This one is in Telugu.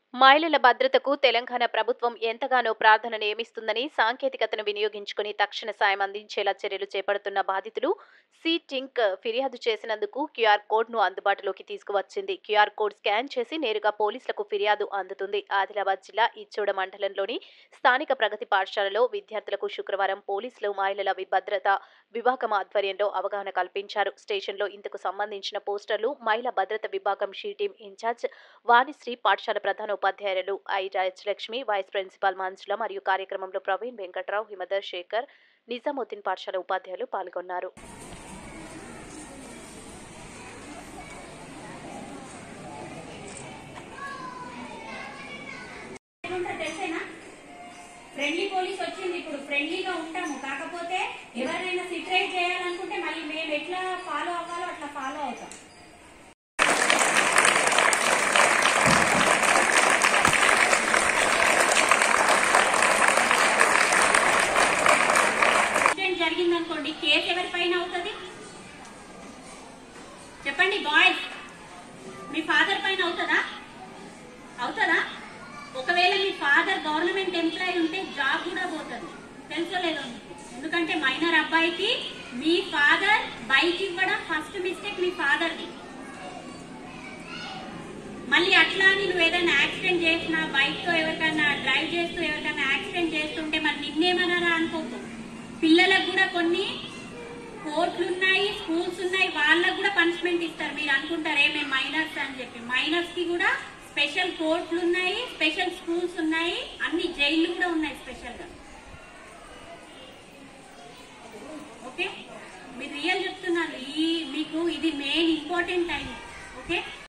మహిళల భద్రతకు తెలంగాణ ప్రభుత్వం ఎంతగానో ప్రార్థన నియమిస్తుందని సాంకేతికతను వినియోగించుకుని తక్షణ సాయం అందించేలా చర్యలు చేపడుతున్న బాధితులు సింక్ ఫిర్యాదు చేసినందుకు క్యూఆర్ కోడ్ ను అందుబాటులోకి తీసుకువచ్చింది. క్యూఆర్ కోడ్ స్కాన్ చేసి నేరుగా పోలీసులకు ఫిర్యాదు అందుతుంది. ఆదిలాబాద్ జిల్లా ఇచ్చోడ మండలంలోని స్థానిక ప్రగతి పాఠశాలలో విద్యార్థులకు శుక్రవారం పోలీసులు మహిళల భద్రత విభాగం ఆధ్వర్యంలో అవగాహన కల్పించారు. స్టేషన్లో ఇందుకు సంబంధించిన పోస్టర్లు మహిళా భద్రత విభాగం షీ టీం ఇన్ఛార్జ్ వాణిశ్రీ, పాఠశాల ప్రధాన ఉపాధ్యాయులు I Rajalakshmi, vice principal Manjula మరియు కార్యక్రమంలో ప్రవీణ్, వెంకట్రావు, హిమదర్, శేఖర్, నిజాముద్దీన్ పాఠశాల ఉపాధ్యాయులు పాల్గొన్నారు. ఫ్రెండ్లీ పోలీస్ వచ్చింది. ఇప్పుడు ఫ్రెండ్లీగా ఉంటాము, కాకపోతే ఎవరైనా సిట్రైట్ చేయాలనుకుంటే మళ్ళీ మేము ఎట్లా ఫాలో అవ్వాలో అట్లా ఫాలో అవుతాం. యాక్సిడెంట్ జరిగిందనుకోండి, కేసు ఎవరిపైన అవుతుంది చెప్పండి? బాయ్స్, మీ ఫాదర్ పైన అవుతుందా? అవుతుందా? ఒకవేళ మీ ఫాదర్ గవర్నమెంట్ ఎంప్లాయీ ఉంటే జాబ్ కూడా పోతుంది, తెలుసో లేదో మీకు. ఎందుకంటే మైనర్ అబ్బాయికి మీ ఫాదర్ బైక్ ఇవ్వడం ఫస్ట్ మిస్టేక్ మీ ఫాదర్ది. మళ్ళీ అట్లా అని నువ్వు ఏదైనా యాక్సిడెంట్ చేసినా, బైక్ తో ఎవరికైనా డ్రైవ్ చేస్తూ ఎవరికైనా యాక్సిడెంట్ చేస్తుంటే మరి నిన్నేమన్నారా అనుకోకు. పిల్లలకు కూడా కొన్ని కోర్టులు ఉన్నాయి, స్కూల్స్ ఉన్నాయి, వాళ్ళకు కూడా పనిష్మెంట్ ఇస్తారు. మీరు అనుకుంటారే మేము మైనర్స్ అని చెప్పి, మైనర్స్ కి కూడా స్పెషల్ కోర్టులు ఉన్నాయి, స్పెషల్ స్కూల్స్ ఉన్నాయి, అన్ని జైళ్లు కూడా ఉన్నాయి స్పెషల్ గా. ఓకే, మీరు రియల్ చెప్తున్నారు, మీకు ఇది మెయిన్ ఇంపార్టెంట్ టైం. ఓకే.